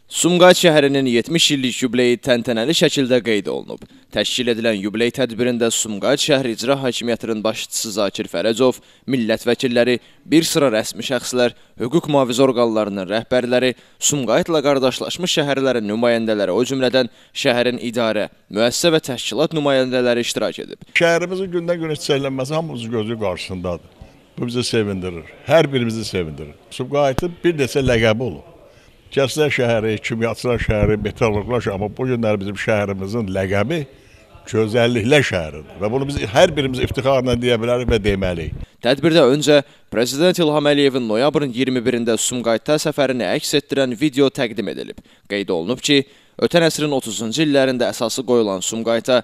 Sumqayıt şəhərinin 70 illik yubileyi təntənəli şəkildə qeyd olunub. Təşkil edilən yubiley tədbirində Sumqayıt şəhər İcra Hakimiyyətinin başçısı Zakir Fərəcov, millət vəkilləri, bir sıra rəsmi şəxslər, hüquq mühafizə orqanlarının rəhbərləri, Sumqayıtla qardaşlaşmış şəhərlərin nümayəndələri, o cümlədən şəhərin idarə, müəssisə və təşkilat nümayəndələri iştirak edib. Şəhərimizin gündən-günə çiçəklənməsi hamımızın gözü qarşısındadır. Bu bizi sevindirir, hər birimizi sevindirir. Sumqayıtın bir neçə ləqəbi olub. Kəslər şəhəri, kimyaçılar şəhəri, metalurqlar şəhəri, amma bu günlər bizim şəhərimizin ləqəbi gözəlliklər şəhəridir. Və bunu biz hər birimiz iftixarla deyə bilərik və deməliyik. Tədbirdə öncə Prezident İlham Əliyevin noyabrın 21-də Sumqayıtda səfərini əks etdirən video təqdim edilib. Qeyd olunub ki, ötən əsrin 30-cu illərində əsası qoyulan Sumqayıta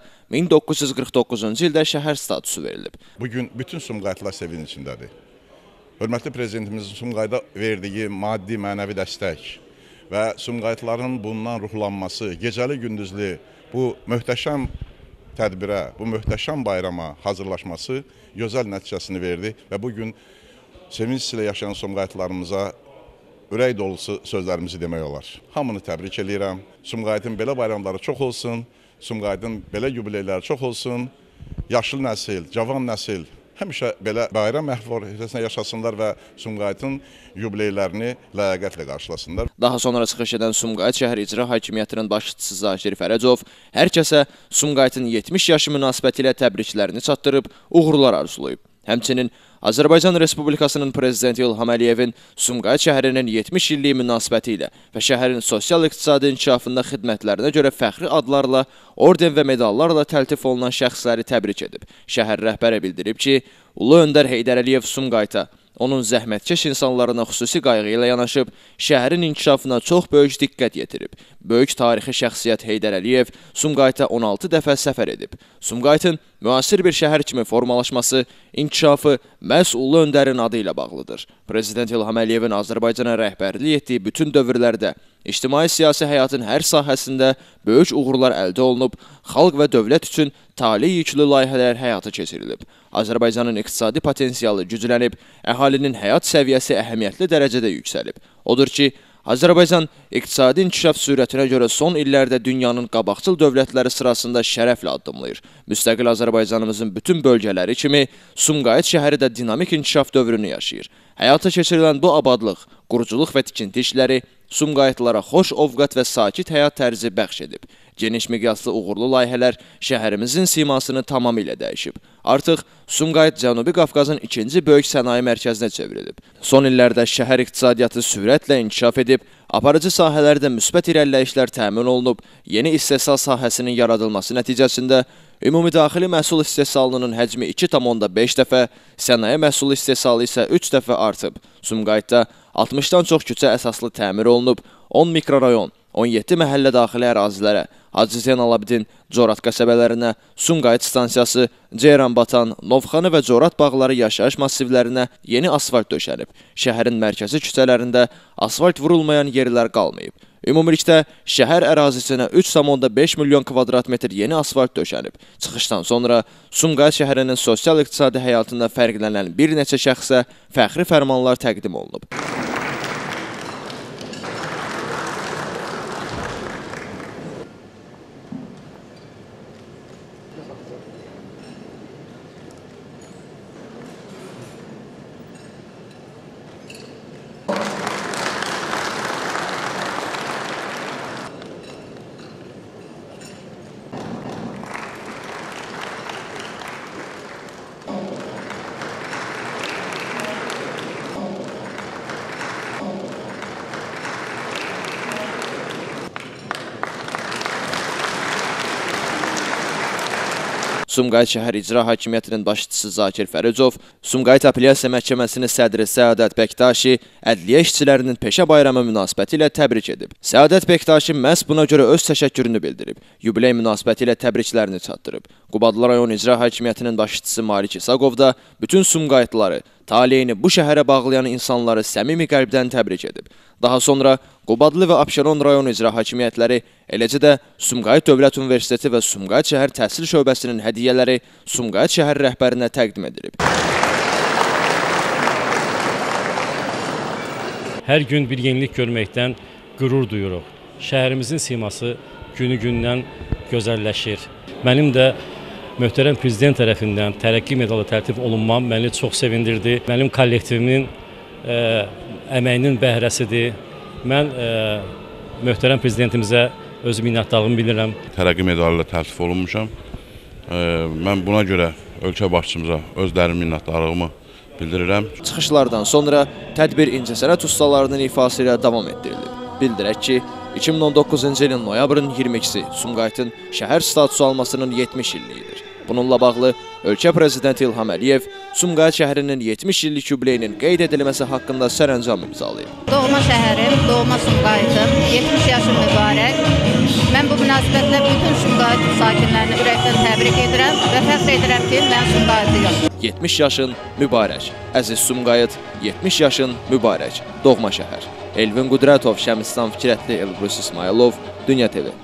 1949-cu ildə şəhər statusu verilib. Bugün bütün Sumqayıtlar sevincindədir. Hörmətli Prezidentimizin Sumqayıta verdiyi maddi, mənəvi dəstək və Sumqayıtların bundan ruhlanması, gecəli-gündüzlü bu möhtəşəm tədbirə, bu möhtəşəm bayrama hazırlaşması gözəl nəticəsini verdi və bugün sevinç ilə yaşayan Sumqayıtlarımıza ürək dolusu sözlərimizi demək olar. Hamını təbrik edirəm. Sumqayıtın belə bayramları çox olsun, Sumqayıtın belə yubileyləri çox olsun. Yaşlı nəsil, cavan nəsil həmişə belə bayram əhval-ruhiyyəsində yaşasınlar və Sumqayıtın yubileylərini ləyaqətlə qarşılasınlar. Daha sonra çıxış edən Sumqayıt şəhər İcra Hakimiyyətinin başçısı Zakir Fərəcov hər kəsə Sumqayıtın 70 yaşı münasibətilə təbriklərini çatdırıb, uğurlar arzulayıb. Həmçinin Azərbaycan Respublikasının Prezidenti İlham Əliyevin Sumqayıt şəhərinin 70 illiyi münasibəti ilə və şəhərin sosial-iqtisadi inkişafında xidmətlərinə görə fəxri adlarla, orden və medallarla təltif olunan şəxsləri təbrik edib. Şəhər rəhbəri bildirib ki, Ulu Öndər Heydər Əliyev Sumqayıta, onun zəhmətkeş insanlarına xüsusi qayğı ilə yanaşıb, şəhərin inkişafına çox böyük diqqət yetirib. Böyük tarixi şəxsiyyət Heydər Əliyev Sumqayıta 16 dəfə səfər edib. Sumqayıtın müasir bir şəhər kimi formalaşması, inkişafı məhz Ulu Öndərin adı ilə bağlıdır. Prezident İlham Əliyevin Azərbaycana rəhbərlik etdiyi bütün dövrlərdə ictimai-siyasi həyatın hər sahəsində böyük uğurlar əldə olunub, xalq və dövlət üçün tali yüklü layihələr həyata keçirilib. Azərbaycanın iqtisadi potensialı güclənib, əhalinin həyat səviyyəsi əhəmiyyətli dərəcədə yüksəlib. Odur ki, Azərbaycan iqtisadi inkişaf sürətinə görə son illərdə dünyanın qabaqcıl dövlətləri sırasında şərəflə addımlayır. Müstəqil Azərbaycanımızın bütün bölgələri kimi Sumqayıt şəhəri də dinamik inkişaf dövrünü yaşayır. Həyata keçirilən bu abadlıq, quruculuq və tikinti işləri Sumqayıtlara xoş ovqat və sakit həyat tərzi bəxş edib. Geniş miqyaslı uğurlu layihələr şəhərimizin simasını tamamilə dəyişib. Artıq Sumqayıt Cənubi Qafqazın ikinci böyük sənaye mərkəzinə çevrilib. Son illərdə şəhər iqtisadiyyatı sürətlə inkişaf edib, aparıcı sahələrdə müsbət irəliləyişlər təmin olunub, yeni istehsal sahəsinin yaradılması nəticəsində ümumi daxili məhsul istehsalının həcmi 2,5 dəfə, sənaye məhsul istehsalı isə 3 dəfə artıb. Sumqayıtda 60-dan çox küçə əsaslı təmir olunub, 10 mikrorayon, 17 məhəllə daxili ərazilərə, Hacı Zeynalabdin, Corat qəsəbələrinə, Sumqayıt stansiyası, Ceyranbatan, Novxanı və Corat bağları yaşayış massivlərinə yeni asfalt döşənib. Şəhərin mərkəzi küçələrində asfalt vurulmayan yerlər qalmayıb. Ümumilikdə şəhər ərazisinə 3,5 milyon kvadrat metr yeni asfalt döşənib. Çıxışdan sonra Sumqayıt şəhərinin sosial-iqtisadi həyatında fərqlənən bir neçə şəxsə fəxri fərmanlar təqdim olunub. Sumqayıt şəhər İcra Hakimiyyətinin başçısı Zakir Fərəcov, Sumqayıt Apellyasiya Məhkəməsinin sədri Səadət Bəktaşi ədliyyə işçilərinin peşə bayramı münasibəti ilə təbrik edib. Səadət Bəktaşi məhz buna görə öz təşəkkürünü bildirib. Yubiley münasibəti ilə təbriklərini çatdırıb. Qubadlı rayon İcra Hakimiyyətinin başçısı Malik İsaqov da bütün Sumqayıtlıları, taleyini bu şəhərə bağlayan insanları səmimi qəlbdən təbrik edib. Daha sonra Qubadlı və Abşeron rayon icra hakimiyyətləri, eləcə də Sumqayıt Dövlət Universiteti və Sumqayıt şəhər təhsil şöbəsinin hədiyyələri Sumqayıt şəhər rəhbərinə təqdim edilib. Hər gün bir yenilik görməkdən qürur duyuruq. şəhərimizin siması günü-gündən gözəlləşir. Mənim də möhtərəm prezident tərəfindən tərəqqi medalı təltif olunmam məni çox sevindirdi. Mənim kollektivimin əməyinin bəhrəsidir. Mən möhtərəm prezidentimizə öz minnətdarlığımı bildirirəm. Tərəqqi medalı ilə təltif olunmuşam. Mən buna görə ölkə başçımıza öz dərin minnətdarlığımı bildirirəm. Çıxışlardan sonra tədbir incəsənət ustalarının ifası ilə davam etdirilib. Bildirək ki, 2019-cu ilin noyabrın 22-si Sumqayıtın şəhər statusu almasının 70 illiyidir. Bununla bağlı ölkə prezidenti İlham Əliyev Sumqayıt şəhərinin 70 illik yubileyinin qeyd edilməsi haqqında sərəncam imzalayıb. Doğma şəhərim, doğma Sumqayıtım, 70 yaşım mübarək. Mən bu münasibətlə bütün Sumqayıt sakinlərini ürəkdən təbrik edirəm və fəxr edirəm ki, mən Sumqayıtlıyam. 70 yaşın mübarək. Əziz Sumqayıt, 70 yaşın mübarək. Doğma şəhər. Elvin Qudrətov, Şəmistan Fikrətli, Elbrus İsmailov, Dünya TV.